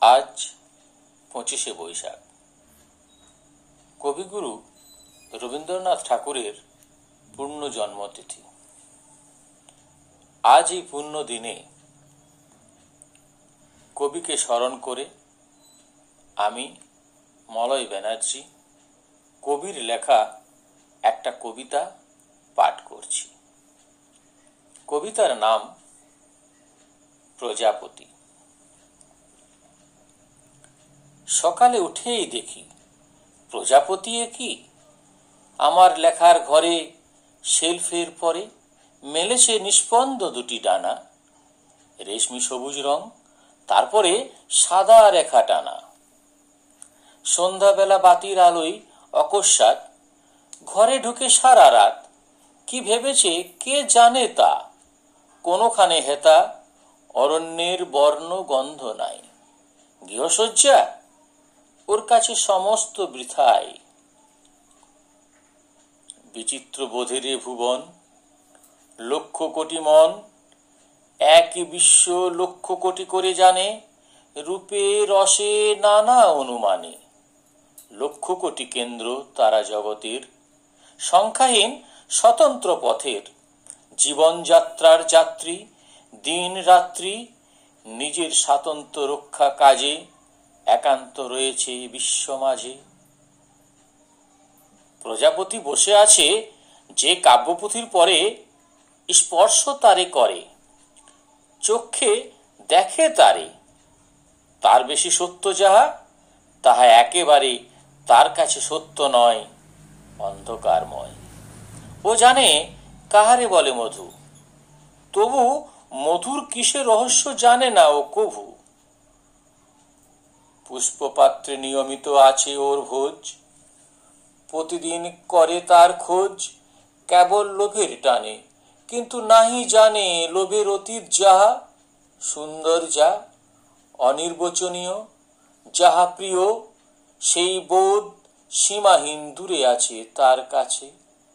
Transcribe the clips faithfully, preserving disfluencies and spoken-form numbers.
আজ পঁচিশে বৈশাখ। কবিগুরু রবীন্দ্রনাথ ঠাকুরের পূর্ণ জন্মতিথি। আজ এই পূর্ণ দিনে কবিকে স্মরণ করে আমি মলয় ব্যানার্জি কবির লেখা একটা কবিতা পাঠ করছি। কবিতার নাম প্রজাপতি। সকালে উঠেই দেখি প্রজাপতি এ কি, আমার লেখার ঘরে শেলফের পরে মেলেছে নিস্পন্দ দুটি ডানা, রেশমি সবুজ রং, তারপরে সাদা রেখা টানা। সন্ধ্যাবেলা বাতির আলোয় অকস্মাৎ ঘরে ঢুকে সারা রাত, কি ভেবেছে কে জানে তা, কোনোখানে হেতা অরণ্যের বর্ণ গন্ধ নাই, গৃহসজ্জা ওর কাছে সমস্ত বৃথাই। বিচিত্র বোধের ভুবন, লক্ষ কোটি মন, একই বিশ্ব লক্ষ কোটি করে জানে, রূপে রসে নানা অনুমানে। লক্ষ কোটি কেন্দ্র তারা জগতের, সংখ্যাহীন স্বতন্ত্র পথের, জীবনযাত্রার যাত্রী দিন রাত্রি, নিজের স্বাতন্ত্র্য রক্ষা কাজে একান্ত রয়েছে বিশ্ব মাঝে। প্রজাপতি বসে আছে যে কাব্যপুথির পরে, স্পর্শ তারে করে, চক্ষে দেখে তারে, তার বেশি সত্য যাহা তাহা একেবারে তার কাছে সত্য নয়, অন্ধকারময়। ও জানে কাহারে বলে মধু, তবু মধুর কিসের রহস্য জানে না ও কভু। পুষ্পপাত্রে নিয়মিত আছে ওর ভোজ, প্রতিদিন করে তার খোঁজ কেবল লোভের টানে, কিন্তু নাহি জানে লোভের অতীত যাহা, সুন্দর যা অনির্বচনীয়, যাহা প্রিয় সেই বোধ সীমাহীন দূরে আছে তার কাছে।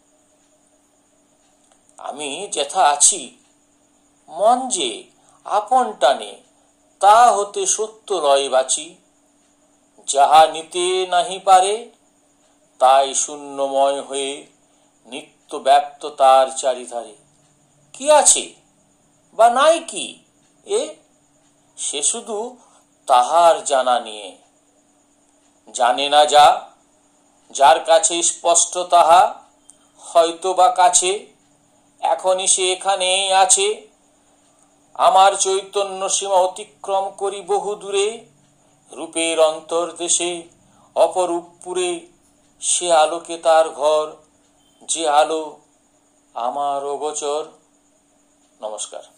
আমি যেথা আছি মন যে আপন টানে, তা হতে সত্য লয় বাঁচি, যাহা নিতে নাহি পারে তাই শূন্যময় হয়ে নিত্য ব্যাপ্ত তার চারিধারে। কি আছে বা নাই কি এ, সে শুধু তাহার জানা নিয়ে। জানে না যা, যার কাছে স্পষ্ট তাহা, হয়তো বা কাছে এখনই সে এখানেই আছে। আমার চৈতন্য সীমা অতিক্রম করি বহু দূরে, রূপের অন্তর্দেশে অপরূপ পুরে, সে আলোকে তার ঘর, যে আলো আমার অগোচর। নমস্কার।